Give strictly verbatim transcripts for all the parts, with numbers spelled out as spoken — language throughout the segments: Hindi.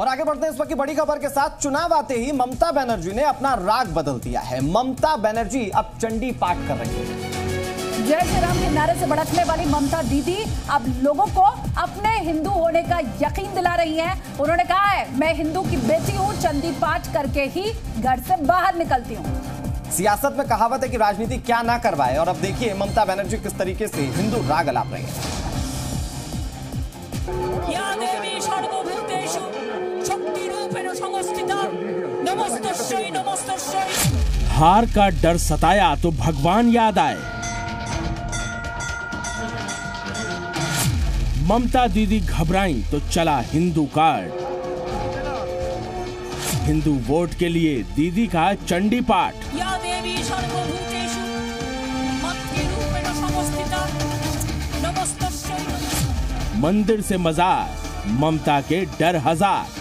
और आगे बढ़ते हैं इस वक्त की बड़ी खबर के साथ। चुनाव आते ही ममता बनर्जी ने अपना राग बदल दिया है। ममता बनर्जी अब चंडी पाठ कर रही है। जय श्री राम के नारे से भड़कने वाली ममता दीदी अब लोगों को अपने हिंदू होने का यकीन दिला रही हैं। उन्होंने कहा है, मैं हिंदू की बेटी हूं, चंडी पाठ करके ही घर से बाहर निकलती हूं। सियासत में कहावत है कि राजनीति क्या ना करवाए, और अब देखिए ममता बनर्जी किस तरीके से हिंदू राग अलाप रही है। हार का डर सताया तो भगवान याद आए। ममता दीदी घबराई तो चला हिंदू कार्ड। हिंदू वोट के लिए दीदी का चंडी पाठ। मंदिर से मजार, ममता के डर हजार।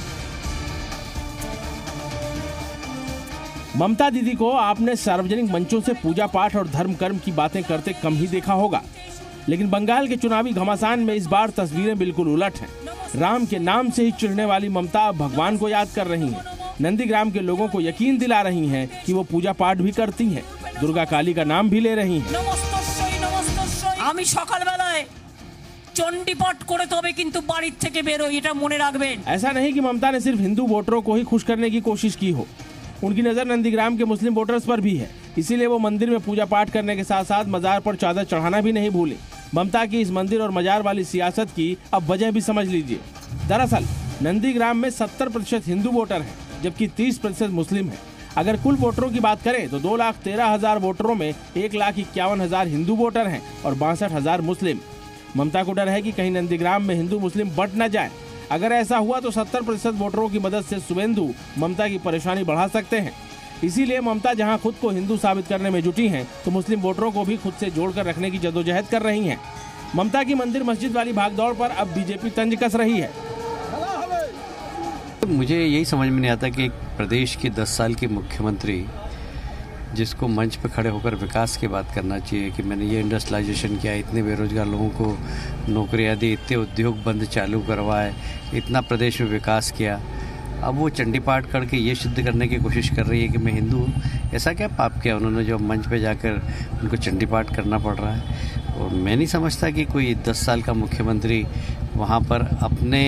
ममता दीदी को आपने सार्वजनिक मंचों से पूजा पाठ और धर्म कर्म की बातें करते कम ही देखा होगा, लेकिन बंगाल के चुनावी घमासान में इस बार तस्वीरें बिल्कुल उलट हैं। राम के नाम से ही चिढ़ने वाली ममता भगवान को याद कर रही हैं। नंदीग्राम के लोगों को यकीन दिला रही हैं कि वो पूजा पाठ भी करती हैं, दुर्गा काली का नाम भी ले रही हैं। आमी सकाल बेलाय चंडी पाठ करे तबे किन्तु बाड़ी थेके बेर हई, एटा मने राखबेन। ऐसा नहीं कि ममता ने सिर्फ हिंदू वोटरों को ही खुश करने की कोशिश की हो। उनकी नजर नंदीग्राम के मुस्लिम वोटर्स पर भी है, इसीलिए वो मंदिर में पूजा पाठ करने के साथ साथ मजार पर चादर चढ़ाना भी नहीं भूले। ममता की इस मंदिर और मजार वाली सियासत की अब वजह भी समझ लीजिए। दरअसल नंदीग्राम में सत्तर प्रतिशत हिंदू वोटर हैं, जबकि तीस प्रतिशत मुस्लिम हैं। अगर कुल वोटरों की बात करें तो दो लाख तेरह हजार वोटरों में एक लाख इक्यावन हजार हिंदू वोटर हैं और बासठ हजार मुस्लिम। ममता को डर है कि कहीं नंदीग्राम में हिंदू मुस्लिम बंट न जाए। अगर ऐसा हुआ तो सत्तर प्रतिशत वोटरों की मदद से शुभेंदु ममता की परेशानी बढ़ा सकते हैं। इसीलिए ममता जहां खुद को हिंदू साबित करने में जुटी हैं, तो मुस्लिम वोटरों को भी खुद से जोड़कर रखने की जद्दोजहद कर रही हैं। ममता की मंदिर मस्जिद वाली भागदौड़ पर अब बीजेपी तंज कस रही है। मुझे यही समझ में नहीं आता कि एक प्रदेश के दस साल के मुख्यमंत्री जिसको मंच पर खड़े होकर विकास की बात करना चाहिए कि मैंने ये इंडस्ट्रियलाइजेशन किया, इतने बेरोजगार लोगों को नौकरियां दी, इतने उद्योग बंद चालू करवाए, इतना प्रदेश में विकास किया, अब वो चंडी पाठ करके ये सिद्ध करने की कोशिश कर रही है कि मैं हिंदू हूँ। ऐसा क्या पाप किया उन्होंने जो मंच पे जाकर उनको चंडी पाठ करना पड़ रहा है? और मैं नहीं समझता कि कोई दस साल का मुख्यमंत्री वहाँ पर अपने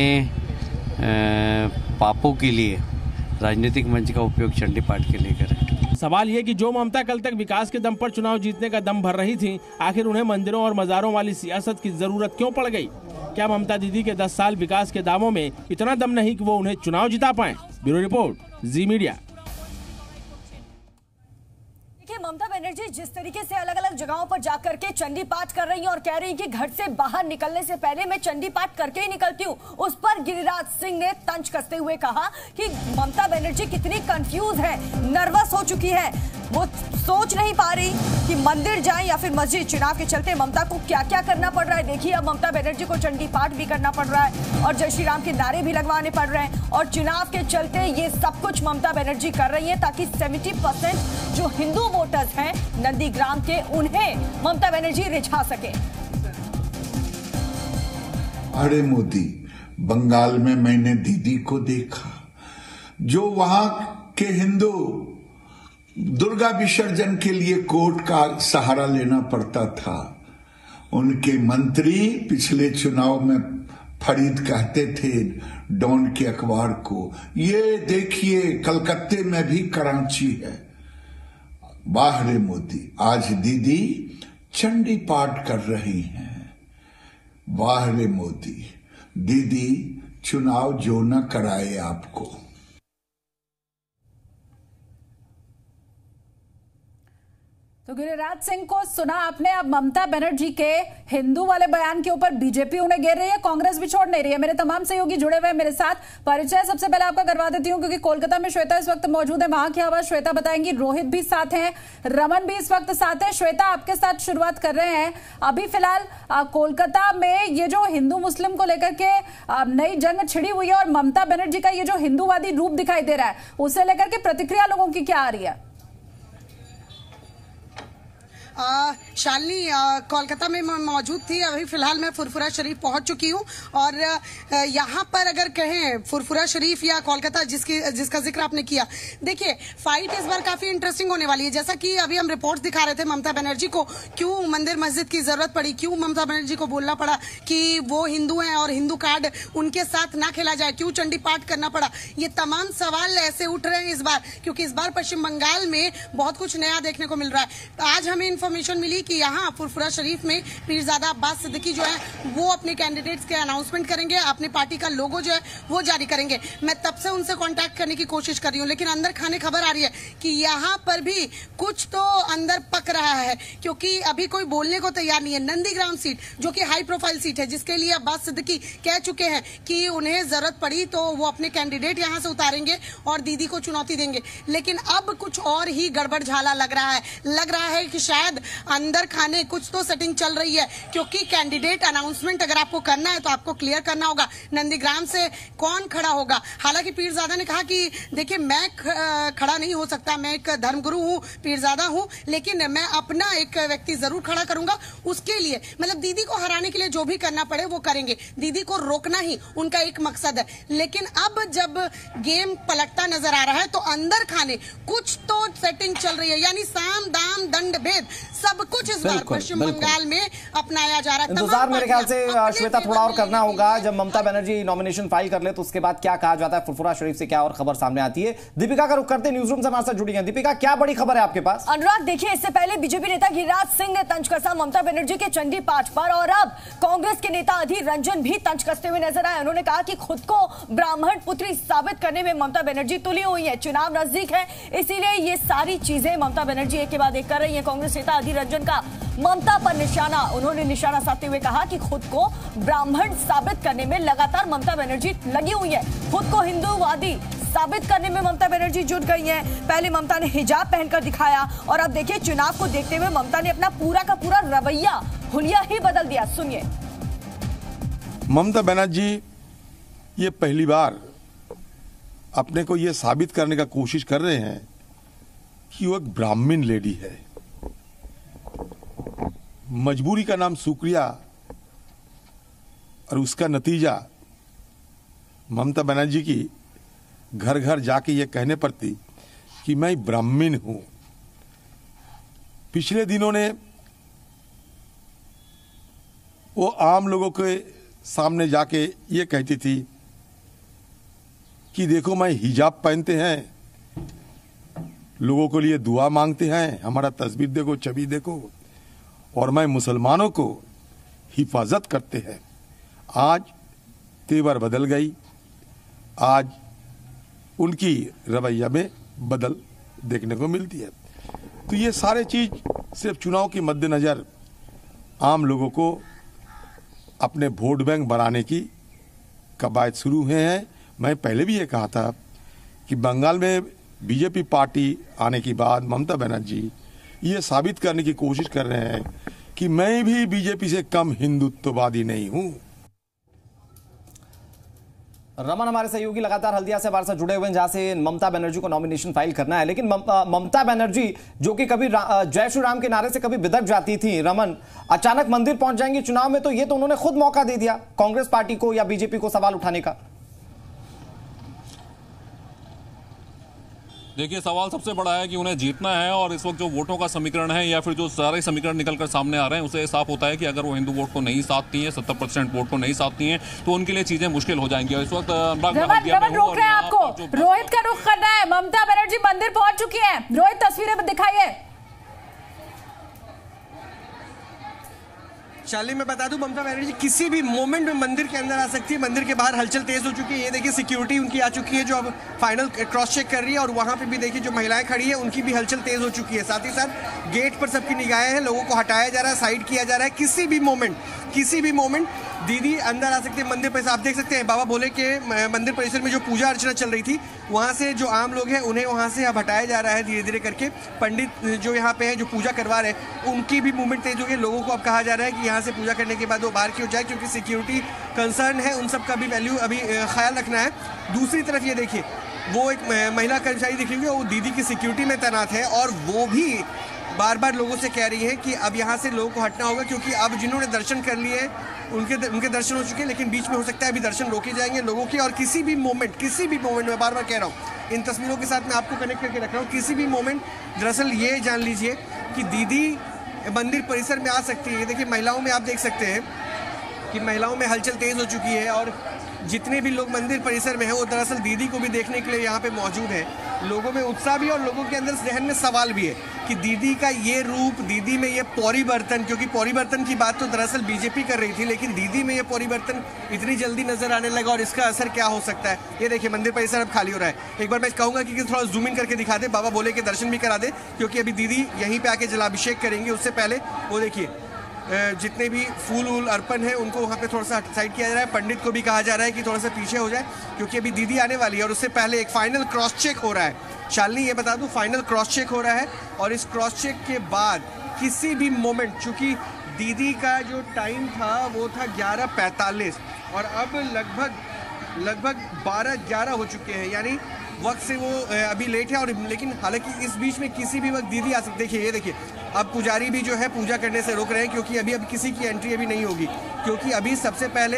पापों के लिए राजनीतिक मंच का उपयोग चंडी पाठ के लिए करें। सवाल ये कि जो ममता कल तक विकास के दम पर चुनाव जीतने का दम भर रही थी, आखिर उन्हें मंदिरों और मजारों वाली सियासत की जरूरत क्यों पड़ गई? क्या ममता दीदी के दस साल विकास के दावों में इतना दम नहीं कि वो उन्हें चुनाव जिता पाएं? Bureau report, Zee media. Mamata Banerjee जिस तरीके से अलग अलग जगहों पर जाकर के चंडी पाठ कर रही हैं और कह रही हैं कि घर से बाहर निकलने से पहले मैं चंडी पाठ करके ही निकलती हूं, उस पर गिरिराज सिंह ने तंज कसते हुए कहा कि ममता बनर्जी कितनी कंफ्यूज है, नर्वस हो चुकी है, वो सोच नहीं पा रही कि मंदिर जाए या फिर मस्जिद। चुनाव के चलते ममता को क्या क्या करना पड़ रहा है देखिए। अब ममता बनर्जी को चंडी पाठ भी करना पड़ रहा है और जय श्री राम के नारे भी लगवाने पड़ रहे हैं, और चुनाव के चलते ये सब कुछ ममता बनर्जी कर रही है ताकि सत्तर परसेंट जो हिंदू वोटर्स हैं नंदीग्राम के, उन्हें ममता बनर्जी रिझा सके। अरे मोदी, बंगाल में मैंने दीदी को देखा, जो वहां के हिंदू दुर्गा विसर्जन के लिए कोर्ट का सहारा लेना पड़ता था, उनके मंत्री पिछले चुनाव में फरीद कहते थे डॉन के अखबार को, ये देखिए कलकत्ते में भी कराची है। वाह रे मोदी, आज दीदी चंडी पाठ कर रही हैं। वाह रे मोदी, दीदी चुनाव जो न कराए आपको। तो गिरिराज सिंह को सुना आपने। अब ममता बनर्जी के हिंदू वाले बयान के ऊपर बीजेपी उन्हें घेर रही है, कांग्रेस भी छोड़ नहीं रही है। मेरे तमाम सहयोगी जुड़े हुए हैं मेरे साथ। परिचय सबसे पहले आपका करवा देती हूं क्योंकि कोलकाता में श्वेता इस वक्त मौजूद है, वहां की आवाज श्वेता बताएंगी। रोहित भी साथ हैं, रमन भी इस वक्त साथ है। श्वेता, आपके साथ शुरुआत कर रहे हैं। अभी फिलहाल कोलकाता में ये जो हिंदू मुस्लिम को लेकर के नई जंग छिड़ी हुई है और ममता बनर्जी का ये जो हिंदूवादी रूप दिखाई दे रहा है, उसे लेकर के प्रतिक्रिया लोगों की क्या आ रही है? आ, शालिनी कोलकाता में मौजूद थी। अभी फिलहाल मैं फुरफुरा शरीफ पहुंच चुकी हूं और यहाँ पर अगर कहें फुरफुरा शरीफ या कोलकाता जिसकी जिसका जिक्र आपने किया, देखिए फाइट इस बार काफी इंटरेस्टिंग होने वाली है। जैसा कि अभी हम रिपोर्ट्स दिखा रहे थे, ममता बनर्जी को क्यों मंदिर मस्जिद की जरूरत पड़ी, क्यों ममता बनर्जी को बोलना पड़ा कि वो हिंदू हैं और हिंदू कार्ड उनके साथ ना खेला जाए, क्यों चंडी पाठ करना पड़ा, ये तमाम सवाल ऐसे उठ रहे हैं इस बार, क्योंकि इस बार पश्चिम बंगाल में बहुत कुछ नया देखने को मिल रहा है। आज हमें इन्फॉर्मेशन मिली कि यहाँ फुरफुरा शरीफ में पीरजादा अब्बास सिद्दीकी जो है वो अपने कैंडिडेट्स के अनाउंसमेंट करेंगे, अपनी पार्टी का लोगो जो है वो जारी करेंगे। मैं तब से उनसे कांटेक्ट करने की कोशिश कर रही हूँ, लेकिन अंदर खाने खबर आ रही है कि यहाँ पर भी कुछ तो अंदर पक रहा है, क्योंकि अभी कोई बोलने को तैयार नहीं है। नंदीग्राम सीट जो कि हाई प्रोफाइल सीट है, जिसके लिए अब्बास सिद्दीकी कह चुके हैं कि उन्हें जरूरत पड़ी तो वो अपने कैंडिडेट यहाँ से उतारेंगे और दीदी को चुनौती देंगे, लेकिन अब कुछ और ही गड़बड़ झाला लग रहा है। लग रहा है कि शायद अंदर खाने कुछ तो सेटिंग चल रही है, क्योंकि कैंडिडेट अनाउंसमेंट अगर आपको करना है तो आपको क्लियर करना होगा नंदीग्राम से कौन खड़ा होगा। हालांकि पीरजादा ने कहा कि देखिए मैं खड़ा नहीं हो सकता, मैं एक धर्मगुरु हूँ, पीरजादा हूँ, लेकिन मैं अपना एक व्यक्ति जरूर खड़ा करूंगा। उसके लिए मतलब दीदी को हराने के लिए जो भी करना पड़े वो करेंगे, दीदी को रोकना ही उनका एक मकसद है। लेकिन अब जब गेम पलटता नजर आ रहा है तो अंदर खाने कुछ तो सेटिंग चल रही है, यानी साम दाम दंड भेद सब कुछ इस बार पश्चिम बंगाल में अपनाया जा रहा है। इंतजार मेरे ख्याल से श्वेता थोड़ा और करना होगा। जब ममता बनर्जी नॉमिनेशन फाइल कर ले तो उसके बाद क्या कहा जाता है, फुरफुरा शरीफ से क्या और खबर सामने आती है। दीपिका का रुख करते न्यूज रूम से हमारे साथ जुड़ी है। दीपिका, क्या बड़ी खबर है आपके पास? अनुराग, देखिए इससे पहले बीजेपी नेता गिरिराज सिंह ने तंज कसा ममता बनर्जी के चंडी पाठ पर, और अब कांग्रेस के नेता अधीर रंजन भी तंज कसते हुए नजर आए। उन्होंने कहा कि खुद को ब्राह्मण पुत्री साबित करने में ममता बनर्जी तुली हुई है, चुनाव नजदीक है, इसीलिए ये सारी चीजें ममता बनर्जी एक के बाद एक कर रही है। कांग्रेस नेता अधीर रंजन का ममता पर निशाना, उन्होंने निशाना साधते हुए कहा कि खुद को ब्राह्मण साबित करने में लगातार ममता बनर्जी लगी हुई है, खुद को हिंदूवादी साबित करने में ममता बनर्जी जुट गई हैं। पहले ममता ने हिजाब पहनकर दिखाया और अब देखिए चुनाव को देखते हुए ममता ने अपना पूरा का पूरा रवैया हुलिया ही बदल दिया। सुनिए। ममता बनर्जी ये पहली बार अपने को ये साबित करने का कोशिश कर रहे हैं कि वो एक ब्राह्मण लेडी है। मजबूरी का नाम शुक्रिया और उसका नतीजा ममता बनर्जी की घर घर जाके ये कहने पर थी कि मैं ब्राह्मण हूं। पिछले दिनों ने वो आम लोगों के सामने जाके ये कहती थी कि देखो मैं हिजाब पहनते हैं, लोगों के लिए दुआ मांगते हैं, हमारा तस्वीर देखो, छवि देखो, और मैं मुसलमानों को हिफाजत करते हैं। आज तेवर बदल गई, आज उनकी रवैया में बदल देखने को मिलती है। तो ये सारे चीज सिर्फ चुनाव के मद्देनजर आम लोगों को अपने वोट बैंक बनाने की कवायद शुरू हुए हैं। मैं पहले भी ये कहा था कि बंगाल में बीजेपी पार्टी आने के बाद ममता बनर्जी ये साबित करने की कोशिश कर रहे हैं कि मैं भी बीजेपी से कम हिंदुत्ववादी नहीं हूं। रमन हमारे सहयोगी लगातार हल्दिया से हमारे साथ जुड़े हुए हैं, जहां से ममता बनर्जी को नॉमिनेशन फाइल करना है। लेकिन ममता बनर्जी जो कि कभी जय श्री राम के नारे से कभी बिदक जाती थी, रमन अचानक मंदिर पहुंच जाएंगी चुनाव में, तो ये तो उन्होंने खुद मौका दे दिया कांग्रेस पार्टी को या बीजेपी को सवाल उठाने का। देखिए सवाल सबसे बड़ा है कि उन्हें जीतना है, और इस वक्त जो वोटों का समीकरण है या फिर जो सारे समीकरण निकलकर सामने आ रहे हैं उससे साफ होता है कि अगर वो हिंदू वोट को नहीं साधती हैं, सत्तर परसेंट वोट को नहीं साधती हैं, तो उनके लिए चीजें मुश्किल हो जाएंगी। और इस वक्त रोक रहे हैं आपको, रोहित का रुख करना है। ममता बनर्जी मंदिर पहुंच चुकी है, रोहित तस्वीरें दिखाइए। शालिनी मैं बता दूं, ममता बनर्जी किसी भी मोमेंट में मंदिर के अंदर आ सकती है। मंदिर के बाहर हलचल तेज हो चुकी है, ये देखिए सिक्योरिटी उनकी आ चुकी है जो अब फाइनल क्रॉस चेक कर रही है, और वहां पे भी देखिए जो महिलाएं खड़ी है उनकी भी हलचल तेज हो चुकी है। साथ ही साथ गेट पर सबकी निगाहें हैं, लोगों को हटाया जा रहा है, साइड किया जा रहा है। किसी भी मोमेंट किसी भी मोमेंट दीदी अंदर आ सकते हैं मंदिर परिसर। आप देख सकते हैं बाबा भोले के मंदिर परिसर में जो पूजा अर्चना चल रही थी, वहाँ से जो आम लोग हैं उन्हें वहाँ से अब हटाया जा रहा है धीरे धीरे करके। पंडित जो यहाँ पे हैं जो पूजा करवा रहे हैं उनकी भी मूवमेंट तेज हो गई। लोगों को अब कहा जा रहा है कि यहाँ से पूजा करने के बाद वो बाहर क्यों जाए, क्योंकि सिक्योरिटी कंसर्न है, उन सब का भी वैल्यू अभी ख्याल रखना है। दूसरी तरफ ये देखिए वो एक महिला कर्मचारी दिख रही है, वो दीदी की सिक्योरिटी में तैनात है, और वो भी बार बार लोगों से कह रही हैं कि अब यहाँ से लोगों को हटना होगा, क्योंकि अब जिन्होंने दर्शन कर लिए हैं उनके उनके दर्शन हो चुके हैं, लेकिन बीच में हो सकता है अभी दर्शन रोके जाएंगे लोगों के। और किसी भी मोमेंट किसी भी मोमेंट में बार बार कह रहा हूँ, इन तस्वीरों के साथ मैं आपको कनेक्ट करके रख रहा हूँ, किसी भी मोमेंट दरअसल ये जान लीजिए कि दीदी मंदिर परिसर में आ सकती है। देखिए महिलाओं में आप देख सकते हैं कि महिलाओं में हलचल तेज हो चुकी है, और जितने भी लोग मंदिर परिसर में हैं वो दरअसल दीदी को भी देखने के लिए यहाँ पे मौजूद हैं। लोगों में उत्साह भी और लोगों के अंदर जहन में सवाल भी है कि दीदी का ये रूप, दीदी में ये परिवर्तन, क्योंकि परिवर्तन की बात तो दरअसल बीजेपी कर रही थी, लेकिन दीदी में ये परिवर्तन इतनी जल्दी नजर आने लगा और इसका असर क्या हो सकता है। ये देखिए मंदिर परिसर अब खाली हो रहा है। एक बार मैं कहूँगा कि थोड़ा जूम इन करके दिखा दे, बाबा भोले के दर्शन भी करा दे, क्योंकि अभी दीदी यहीं पर आके जलाभिषेक करेंगे। उससे पहले वो देखिए जितने भी फूल वूल अर्पण है उनको वहाँ पे थोड़ा सा साइड किया जा रहा है। पंडित को भी कहा जा रहा है कि थोड़ा सा पीछे हो जाए, क्योंकि अभी दीदी आने वाली है और उससे पहले एक फाइनल क्रॉस चेक हो रहा है। शालिनी ये बता दूं, फाइनल क्रॉस चेक हो रहा है और इस क्रॉस चेक के बाद किसी भी मोमेंट, चूंकि दीदी का जो टाइम था वो था ग्यारह पैंतालीस और अब लगभग लगभग बारह ग्यारह हो चुके हैं, यानी वक्त से वो अभी लेट है। और लेकिन हालांकि इस बीच में किसी भी वक्त दीदी आ सकती। देखिए ये देखिए अब पुजारी भी जो है पूजा करने से रोक रहे हैं, क्योंकि अभी अब किसी की एंट्री अभी नहीं होगी, क्योंकि अभी सबसे पहले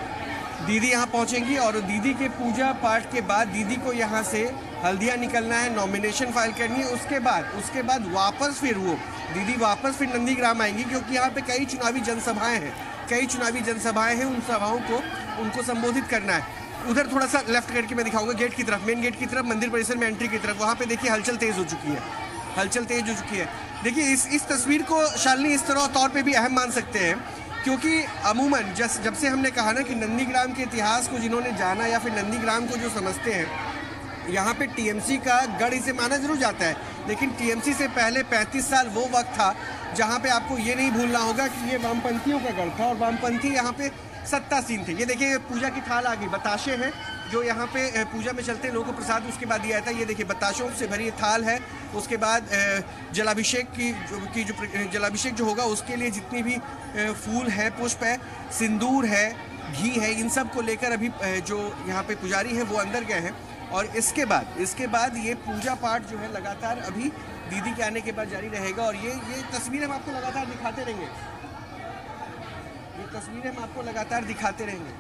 दीदी यहाँ पहुँचेंगी और दीदी के पूजा पाठ के बाद दीदी को यहाँ से हल्दियाँ निकलना है, नॉमिनेशन फाइल करनी है। उसके बाद उसके बाद वापस फिर वो दीदी वापस फिर नंदीग्राम आएंगी, क्योंकि यहाँ पे कई चुनावी जनसभाएँ हैं कई चुनावी जनसभाएँ हैं उन सभाओं को उनको संबोधित करना है। उधर थोड़ा सा लेफ्ट करके मैं दिखाऊंगा गेट की तरफ, मेन गेट की तरफ, मंदिर परिसर में एंट्री की तरफ। वहाँ पे देखिए हलचल तेज हो चुकी है हलचल तेज हो चुकी है। देखिए इस इस तस्वीर को शालिनी इस तरह तौर पे भी अहम मान सकते हैं, क्योंकि अमूमन जस जब से हमने कहा ना कि नंदीग्राम के इतिहास को जिन्होंने जाना या फिर नंदीग्राम को जो समझते हैं, यहाँ पे टीएमसी का गढ़ इसे माना जरूर जाता है, लेकिन टीएमसी से पहले पैंतीस साल वो वक्त था जहाँ पे आपको ये नहीं भूलना होगा कि ये वामपंथियों का गढ़ था और वामपंथी यहाँ पे सत्तासीन थे। ये देखिए पूजा की थाल आ गई, बताशे हैं जो यहाँ पे पूजा में चलते हैं, लोगों को प्रसाद उसके बाद दिया जाता है। ये देखिए बताशों से भरी थाल है। उसके बाद जलाभिषेक की जो की जो जलाभिषेक जो होगा उसके लिए जितनी भी फूल है, पुष्प है, सिंदूर है, घी है, इन सब को लेकर अभी जो यहाँ पे पुजारी हैं वो अंदर गए हैं। और इसके बाद इसके बाद ये पूजा पाठ जो है लगातार अभी दीदी के आने के बाद जारी रहेगा। और ये ये तस्वीरें हम आपको लगातार दिखाते रहेंगे ये तस्वीरें हम आपको लगातार दिखाते रहेंगे।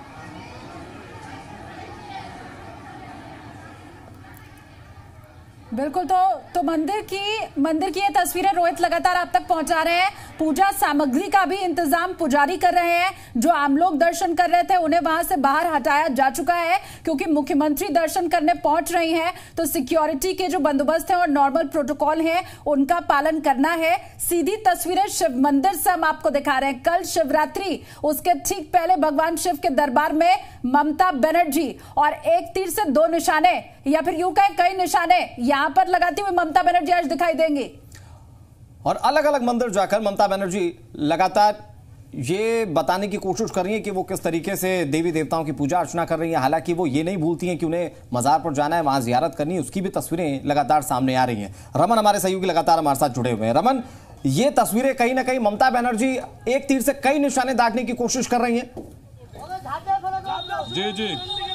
बिल्कुल, तो तो मंदिर की मंदिर की ये तस्वीरें रोहित लगातार आप तक पहुंचा रहे हैं। पूजा सामग्री का भी इंतजाम पुजारी कर रहे हैं। जो आम लोग दर्शन कर रहे थे उन्हें वहां से बाहर हटाया जा चुका है, क्योंकि मुख्यमंत्री दर्शन करने पहुंच रही हैं, तो सिक्योरिटी के जो बंदोबस्त है और नॉर्मल प्रोटोकॉल है उनका पालन करना है। सीधी तस्वीरें शिव मंदिर से हम आपको दिखा रहे हैं। कल शिवरात्रि, उसके ठीक पहले भगवान शिव के दरबार में ममता बनर्जी और एक तीर से दो निशाने या फिर यूं कहें कई निशाने यहां पर लगाती हुई ममता बनर्जी आज दिखाई देंगी। और अलग अलग मंदिर जाकर ममता बनर्जी लगातार ये बताने की कोशिश कर रही है कि वो किस तरीके से देवी देवताओं की पूजा अर्चना कर रही हैं। हालांकि वो ये नहीं भूलती हैं कि उन्हें मजार पर जाना है, वहां जियारत करनी है, उसकी भी तस्वीरें लगातार सामने आ रही हैं। रमन हमारे सहयोगी लगातार हमारे साथ जुड़े हुए हैं। रमन, ये तस्वीरें कहीं ना कहीं ममता बनर्जी एक तीर से कई निशाने दागने की कोशिश कर रही हैं। जी जी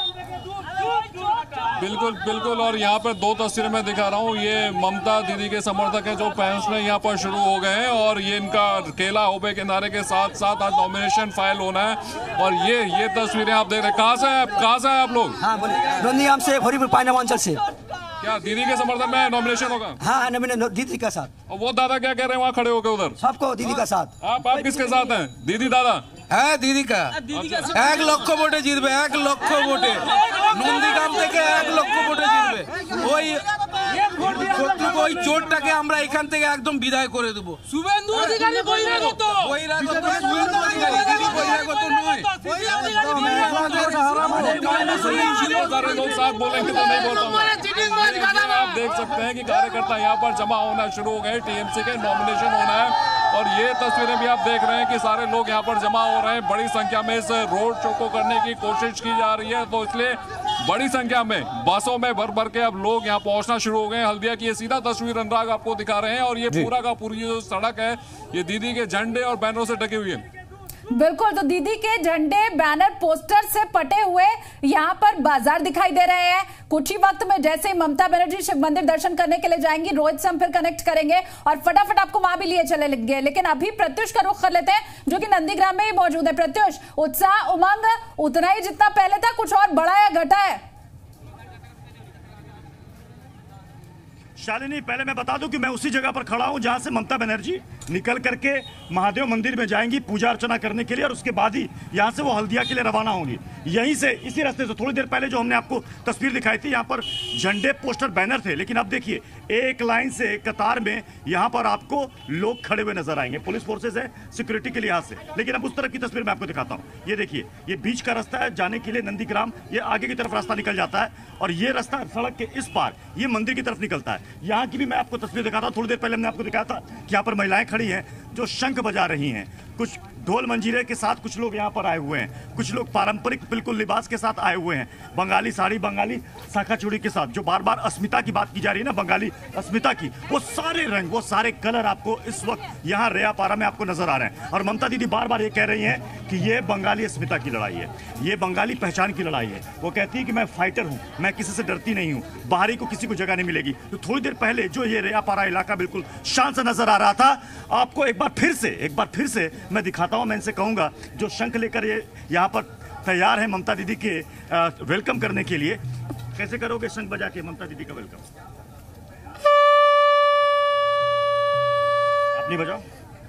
बिल्कुल बिल्कुल। और यहाँ पर दो तस्वीरें मैं दिखा रहा हूँ। ये ममता दीदी के समर्थक हैं जो पहुंचने यहाँ पर शुरू हो गए हैं और ये इनका केला होबे के नारे के साथ साथ आज नॉमिनेशन फाइल होना है। और ये ये तस्वीरें आप देख रहे हैं। कहाँ से हैं कहाँ से हैं आप लोग? हाँ नंदीग्राम से, हरिपुर पायनामांचल से। क्या दीदी के समर्थन में नॉमिनेशन होगा? हाँ नॉमिनेशन दीदी का साथ। और वो दादा क्या कह रहे हैं वहाँ खड़े होकर उधर? सबको दीदी का साथ। आप आप किसके साथ हैं? दीदी दादा হ্যাঁ দিদিকা এক লক্ষ ভোটে জিতবে, এক লক্ষ ভোটে নন্দীগ্রাম থেকে এক লক্ষ ভোটে জিতবে। ওই শত্রুকে ওই চোরটাকে আমরা এখান থেকে একদম বিদায় করে দেব। শুভেন্দু অধিকারী বহিরাগত বহিরাগত শুভেন্দু অধিকারী দিদি বহিরাগত নয়। सारे लोग साथ बोलेंगे तो नहीं बोल पाऊंगा। आप देख सकते हैं कि कार्यकर्ता यहाँ पर जमा होना शुरू हो गए। टीएमसी के नॉमिनेशन होना है और ये तस्वीरें भी आप देख रहे हैं कि सारे लोग यहाँ पर जमा हो रहे हैं। बड़ी संख्या में इस रोड शो को करने की कोशिश की जा रही है, तो इसलिए बड़ी संख्या में बसों में भर भर के अब लोग यहाँ पहुंचना शुरू हो गए। हल्दिया की ये सीधा तस्वीर अनुराग आपको दिखा रहे हैं और ये पूरा का पूरी जो सड़क है ये दीदी के झंडे और बैनरों से ढकी हुई है। बिल्कुल, तो दीदी के झंडे, बैनर, पोस्टर से पटे हुए यहाँ पर बाजार दिखाई दे रहे हैं। कुछ ही वक्त में जैसे ही ममता बनर्जी शिव मंदिर दर्शन करने के लिए जाएंगी, रोहित से हम फिर कनेक्ट करेंगे और फटाफट आपको वहां भी लिए चले लेंगे। लेकिन अभी प्रत्युष का रुख कर लेते हैं, जो कि नंदीग्राम में ही मौजूद है। प्रत्युष, उत्साह, उमंग उतना ही जितना पहले था, कुछ और बढ़ा या घटा है? शालिनी, पहले मैं बता दूं कि मैं उसी जगह पर खड़ा हूं जहां से ममता बनर्जी निकल करके महादेव मंदिर में जाएंगी पूजा अर्चना करने के लिए, और उसके बाद ही यहां से वो हल्दिया के लिए रवाना होंगी। यहीं से, इसी रास्ते से थोड़ी देर पहले जो हमने आपको तस्वीर दिखाई थी, यहां पर झंडे, पोस्टर, बैनर थे, लेकिन अब देखिए एक लाइन से कतार में यहां पर आपको लोग खड़े हुए नजर आएंगे। पुलिस फोर्सेज है सिक्योरिटी के लिहाज से। लेकिन अब उस तरफ की तस्वीर मैं आपको दिखाता हूँ। ये देखिए, ये बीच का रास्ता है जाने के लिए नंदीग्राम, ये आगे की तरफ रास्ता निकल जाता है, और ये रास्ता सड़क के इस पार ये मंदिर की तरफ निकलता है। यहाँ की भी मैं आपको तस्वीर दिखाता हूँ। थोड़ी देर पहले हमने आपको दिखाया था कि यहाँ पर महिलाएं खड़ी हैं जो शंख बजा रही हैं, कुछ ढोल मंजीरे के साथ कुछ लोग यहाँ पर आए हुए हैं, कुछ लोग पारंपरिक बिल्कुल लिबास के साथ आए हुए हैं, बंगाली साड़ी, बंगाली शाखा चूड़ी के साथ। जो बार बार अस्मिता की बात की जा रही है ना, बंगाली अस्मिता की, वो सारे रंग, वो सारे कलर आपको इस वक्त यहाँ रेयापारा में आपको नजर आ रहे हैं। और ममता दीदी बार बार ये कह रही हैं कि ये बंगाली अस्मिता की लड़ाई है, ये बंगाली पहचान की लड़ाई है। वो कहती है कि मैं फाइटर हूँ, मैं किसी से डरती नहीं हूँ, बाहरी को किसी को जगह नहीं मिलेगी। तो थोड़ी देर पहले जो ये रेयापारा इलाका बिल्कुल शांत से नजर आ रहा था, आपको एक बार फिर से एक बार फिर से मैं दिखाता हूं। मैं इनसे कहूंगा जो शंख लेकर ये यहां पर तैयार है ममता दीदी के आ, वेलकम करने के लिए। कैसे करोगे शंख बजा के ममता दीदी का वेलकम? आप नहीं बजाओ।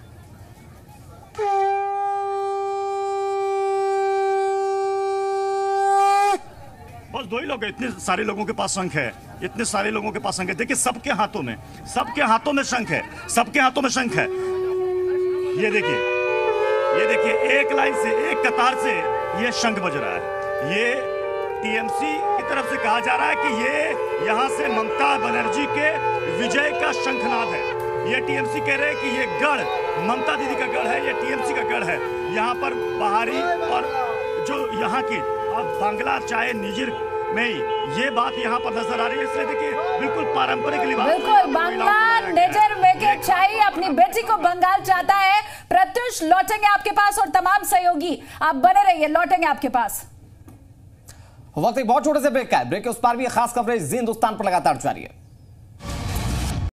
बस दो ही लोग हैं, इतने सारे लोगों के पास शंख है, इतने सारे लोगों के पास शंख है। देखिए सबके हाथों में, सबके हाथों में शंख है, सबके हाथों में शंख है। ये देखिए, ये देखिए, एक लाइन से, एक कतार से ये शंख बज रहा है। ये टीएमसी की तरफ से कहा जा रहा है कि ये यहां से ममता बनर्जी के विजय का शंखनाद है। ये टीएमसी कह रहे हैं कि ये गढ़ ममता दीदी का गढ़ है, ये टीएमसी का गढ़ है। यहाँ पर बाहरी और जो यहाँ की अब बांग्ला चाहे निजिर में ये बात यहाँ पर नजर आ रही है। इसलिए देखिए बिल्कुल पारंपरिक लिबास, बिल्कुल बांग्ला निजिर में के चाही अपनी बेटी को बंगाल चाहता है। प्रत्युष, लौटेंगे आपके पास और तमाम सहयोगी आप बने रहिए, लौटेंगे आपके पास। वक्त एक बहुत छोटे से ब्रेक का है। ब्रेक के उस पार भी खास कवरेज जी हिंदुस्तान पर लगातार जारी है।